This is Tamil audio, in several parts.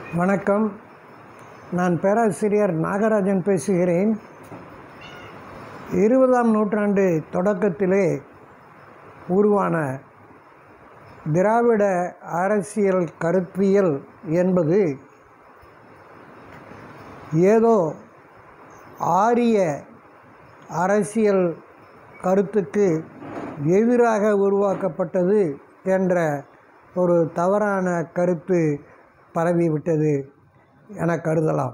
வணக்கம். நான் பேராசிரியர் நாகராஜன் பேசுகிறேன். 20ஆம் நூற்றாண்டு தொடக்கத்திலே உருவான திராவிட அரசியல் கருத்தியல் என்பது ஏதோ ஆரிய அரசியல் கருத்துக்கு எதிராக உருவாக்கப்பட்டது என்ற ஒரு தவறான கருத்து பரவிவிட்டது என கருதலாம்.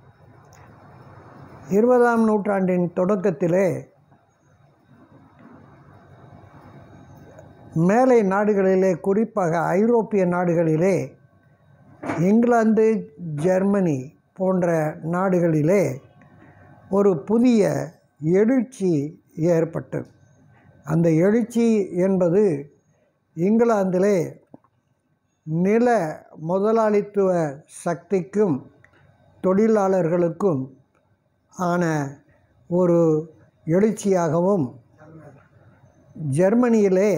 20ஆம் நூற்றாண்டின் தொடக்கத்திலே மேலை நாடுகளிலே, குறிப்பாக ஐரோப்பிய நாடுகளிலே, இங்கிலாந்து, ஜெர்மனி போன்ற நாடுகளிலே ஒரு புதிய எழுச்சி ஏற்பட்டது. அந்த எழுச்சி என்பது இங்கிலாந்திலே நில முதலாளித்துவ சக்திக்கும் தொழிலாளர்களுக்கும் ஆன ஒரு எழுச்சியாகவும், ஜெர்மனியிலே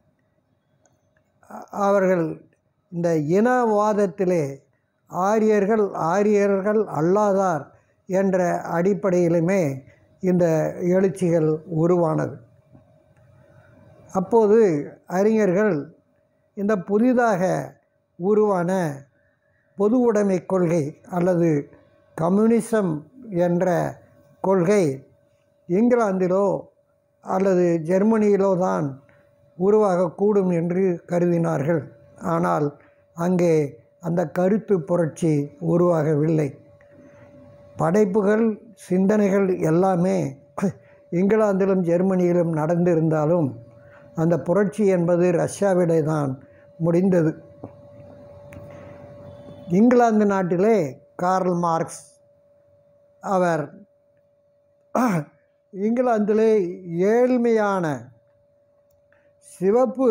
அவர்கள் இந்த இனவாதத்திலே ஆரியர்கள் அல்லாதார் என்ற அடிப்படையிலுமே இந்த எழுச்சிகள் உருவானது. அப்போது அறிஞர்கள் இந்த புதிதாக உருவான பொது உடைமை கொள்கை அல்லது கம்யூனிசம் என்ற கொள்கை இங்கிலாந்திலோ அல்லது ஜெர்மனியிலோ தான் உருவாகக்கூடும் என்று கருதினார்கள். ஆனால் அங்கே அந்த கருத்து புரட்சி உருவாகவில்லை. படைப்புகள், சிந்தனைகள் எல்லாமே இங்கிலாந்திலும் ஜெர்மனியிலும் நடந்திருந்தாலும் அந்த புரட்சி என்பது ரஷ்யாவிலே தான் முடிந்தது. இங்கிலாந்து நாட்டிலே கார்ல் மார்க்ஸ் அவர் இங்கிலாந்திலே ஏழ்மையான சிவப்பு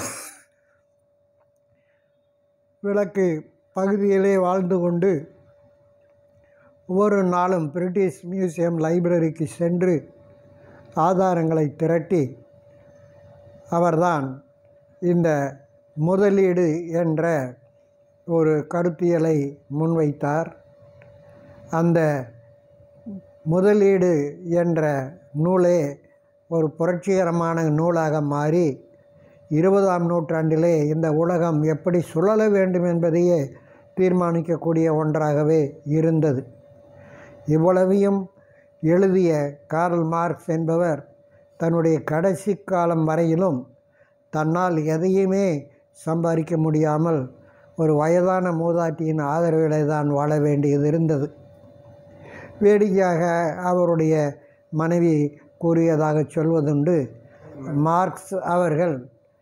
விளக்கு பகுதியிலே வாழ்ந்து கொண்டு ஒவ்வொரு நாளும் பிரிட்டிஷ் மியூசியம் லைப்ரரிக்கு சென்று ஆதாரங்களை திரட்டி அவர்தான் இந்த முதலீடு என்ற ஒரு கருத்தியலை முன்வைத்தார். அந்த முதலீடு என்ற நூலே ஒரு புரட்சிகரமான நூலாக மாறி 20ஆம் நூற்றாண்டிலே இந்த உலகம் எப்படி சுழல வேண்டும் என்பதையே தீர்மானிக்கக்கூடிய ஒன்றாகவே இருந்தது. இவ்வளவையும் எழுதிய கார்ல் மார்க்ஸ் என்பவர் தன்னுடைய கடைசி காலம் வரையிலும் தன்னால் எதையுமே சம்பாதிக்க முடியாமல் ஒரு வயதான மூதாட்டியின் ஆதரவிலே தான் வாழ வேண்டியது இருந்தது. வேடிக்கையாக அவருடைய மனைவி கூறியதாக சொல்வதுண்டு, மார்க்ஸ் அவர்கள்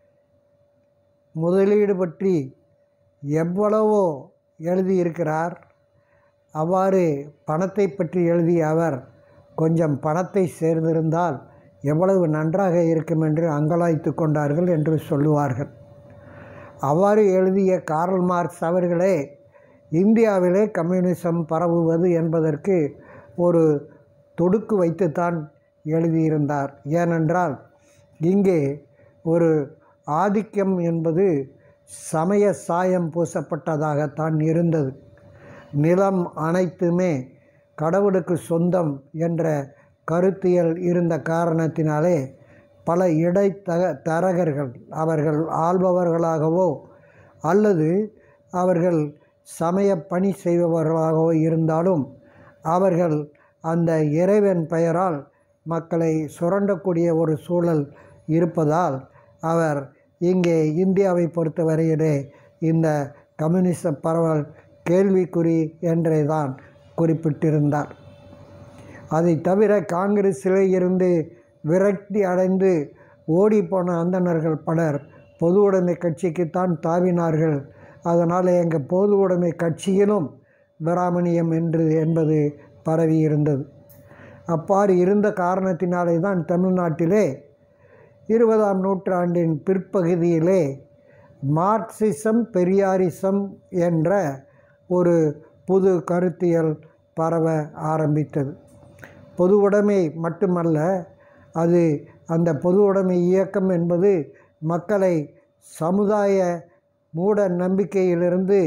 முதலீடு பற்றி எவ்வளவோ எழுதியிருக்கிறார். அவ்வாறு பணத்தை பற்றி எழுதிய அவர் கொஞ்சம் பணத்தை சேர்ந்திருந்தால் எவ்வளவு நன்றாக இருக்கும் என்று அங்கலாய்த்து கொண்டார்கள் என்று சொல்லுவார்கள். அவ்வாறு எழுதிய கார்ல் மார்க்ஸ் அவர்களே இந்தியாவிலே கம்யூனிசம் பரவுவது என்பதற்கு ஒரு தொடுக்கு வைத்துத்தான் எழுதியிருந்தார். ஏனென்றால் இங்கே ஒரு ஆதிக்கம் என்பது சமய சாயம் பூசப்பட்டதாகத்தான் இருந்தது. நிலம் அனைத்துமே கடவுளுக்கு சொந்தம் என்ற கருத்தியல் இருந்த காரணத்தினாலே பல இடைத்தரகர்கள், அவர்கள் ஆள்பவர்களாகவோ அல்லது அவர்கள் சமய பணி செய்பவர்களாகவோ இருந்தாலும் அவர்கள் அந்த இறைவன் பெயரால் மக்களை சுரண்டக்கூடிய ஒரு சூழல் இருப்பதால் அவர் இங்கே இந்தியாவை பொறுத்தவரையிலே இந்த கம்யூனிச பரவல் கேள்விக்குறி என்றே தான் குறிப்பிட்டிருந்தார். அதை தவிர காங்கிரஸிலே இருந்து விரக்தி அடைந்து ஓடிப்போன அந்தணர்கள் பலர் பொது உடைமை கட்சிக்குத்தான் தாவினார்கள். அதனால் எங்கள் பொது உடைமை கட்சியிலும் பிராமணியம் என்பது பரவி இருந்தது. அவ்வாறு இருந்த காரணத்தினாலே தான் தமிழ்நாட்டிலே 20ஆம் நூற்றாண்டின் பிற்பகுதியிலே மார்க்சிசம் பெரியாரிசம் என்ற ஒரு புது கருத்தியல் பரவ ஆரம்பித்தது. பொது உடைமை மட்டுமல்ல, அது அந்த பொது உடைமை இயக்கம் என்பது மக்களை சமுதாய மூட நம்பிக்கையிலிருந்து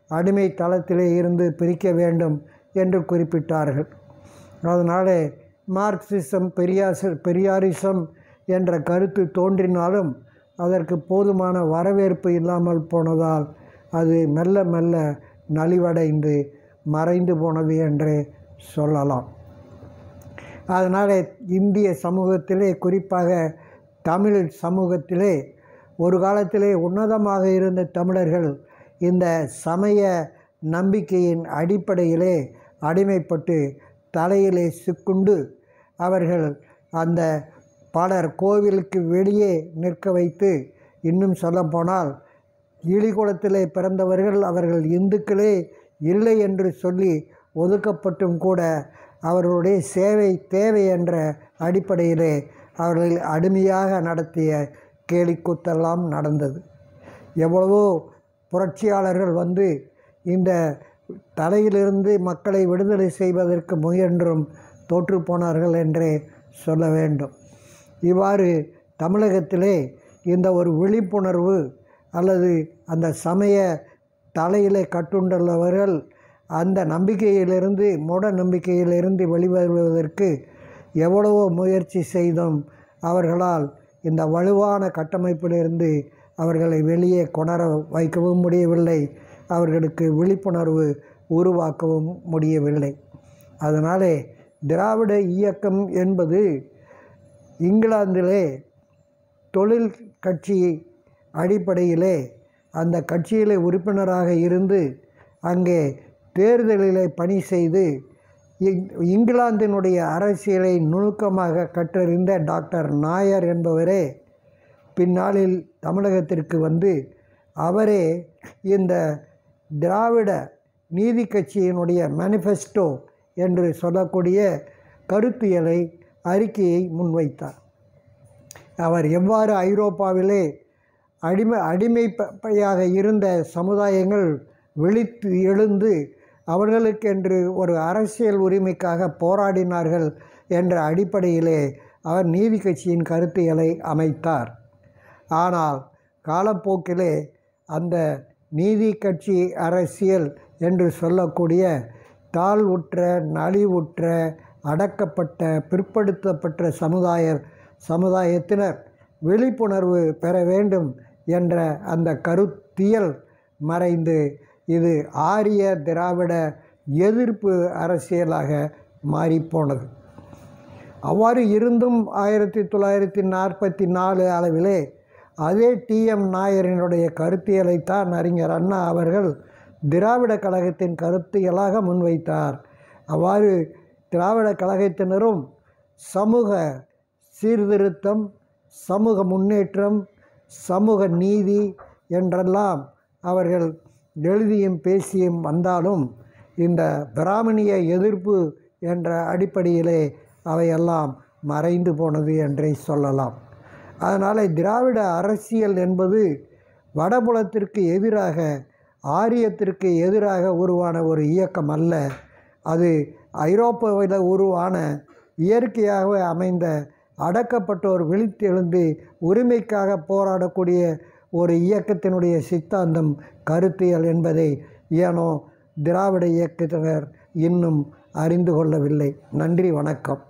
அடிமை தளத்திலே இருந்து பிரிக்க வேண்டும் என்று குறிப்பிட்டார்கள். அதனால் மார்க்சிசம் பெரியாரிசம் என்ற கருத்து தோன்றினாலும் அதற்கு போதுமான வரவேற்பு இல்லாமல் போனதால் அது மெல்ல மெல்ல நலிவடைந்து மறைந்து போனது என்று சொல்லலாம். அதனால் இந்திய சமூகத்திலே, குறிப்பாக தமிழ் சமூகத்திலே ஒரு காலத்திலே உன்னதமாக இருந்த தமிழர்கள் இந்த சமய நம்பிக்கையின் அடிப்படையிலே அடிமைப்பட்டு தலையிலே சிக்குண்டு அவர்கள் அந்த பலர் கோவிலுக்கு வெளியே நிற்க வைத்து, இன்னும் சொல்லப்போனால் இழிகுலத்திலே பிறந்தவர்கள் அவர்கள் இந்துக்களே இல்லை என்று சொல்லி ஒதுக்கப்பட்டும் கூட அவர்களுடைய சேவை தேவை என்ற அடிப்படையிலே அவர்கள் அடிமையாக நடத்திய கேலிக்கூத்தெல்லாம் நடந்தது. எவ்வளவோ புரட்சியாளர்கள் வந்து இந்த தலையிலிருந்து மக்களை விடுதலை செய்வதற்கு முயன்றும் தோற்று போனார்கள் என்றே சொல்ல வேண்டும். இவ்வாறு தமிழகத்திலே இந்த ஒரு விழிப்புணர்வு அல்லது அந்த சமய தலையிலே கட்டுண்டுள்ளவர்கள் அந்த நம்பிக்கையிலிருந்து, மூட நம்பிக்கையிலிருந்து வெளிவருவதற்கு எவ்வளவோ முயற்சி செய்தும் அவர்களால் இந்த வலுவான கட்டமைப்பிலிருந்து அவர்களை வெளியே கொணர வைக்கவும் முடியவில்லை, அவர்களுக்கு விழிப்புணர்வு உருவாக்கவும் முடியவில்லை. அதனாலே திராவிட இயக்கம் என்பது இங்கிலாந்திலே தொழில் கட்சி அடிப்படையிலே அந்த கட்சியிலே உறுப்பினராக இருந்து அங்கே தேர்தலிலே பணி செய்து இங்கிலாந்தினுடைய அரசியலை நுணுக்கமாக கற்றறிந்த டாக்டர் நாயர் என்பவரே பின்னாளில் தமிழகத்திற்கு வந்து அவரே இந்த திராவிட நீதி கட்சியினுடைய மேனிஃபெஸ்டோ என்று சொல்லக்கூடிய கருத்தியலை அறிக்கையை முன்வைத்தார். அவர் எவ்வாறு ஐரோப்பாவிலே அடிமையாக இருந்த சமுதாயங்கள் விழித்து எழுந்து அவர்களுக்கென்று ஒரு அரசியல் உரிமைக்காக போராடினார்கள் என்ற அடிப்படையிலே அவர் நீதி கட்சியின் கருத்தியலை அமைத்தார். ஆனால் காலப்போக்கிலே அந்த நீதி கட்சி அரசியல் என்று சொல்லக்கூடிய தாழ்வுற்ற, நலிவுற்ற, அடக்கப்பட்ட, பிற்படுத்தப்பட்ட சமுதாயத்தினர் விழிப்புணர்வு பெற வேண்டும் என்ற அந்த கருத்தியல் மறைந்து இது ஆரிய திராவிட எதிர்ப்பு அரசியலாக மாறிப்போனது. அவ்வாறு இருந்தும் 1944 அளவிலே அதே டி.எம். நாயரினுடைய கருத்தியலைத்தான் அறிஞர் அண்ணா அவர்கள் திராவிட கழகத்தின் கருத்தியலாக முன்வைத்தார். அவ்வாறு திராவிட கழகத்தினரும் சமூக சீர்திருத்தம், சமூக முன்னேற்றம், சமூக நீதி என்றெல்லாம் அவர்கள் எழுதியும் பேசியும் வந்தாலும் இந்த பிராமணிய எதிர்ப்பு என்ற அடிப்படையிலே அவையெல்லாம் மறைந்து போனது என்றே சொல்லலாம். அதனால் திராவிட அரசியல் என்பது வடபுலத்திற்கு எதிராக, ஆரியத்திற்கு எதிராக உருவான ஒரு இயக்கம் அல்ல. அது ஐரோப்பாவில் உருவான இயற்கையாகவே அமைந்த அடக்கப்பட்டோர் விழித்தெழுந்து உரிமைக்காக போராடக்கூடிய ஒரு இயக்கத்தினுடைய சித்தாந்தம், கருத்தியல் என்பதை ஏனோ திராவிட இயக்கத்தினர் இன்னும் அறிந்து கொள்ளவில்லை. நன்றி, வணக்கம்.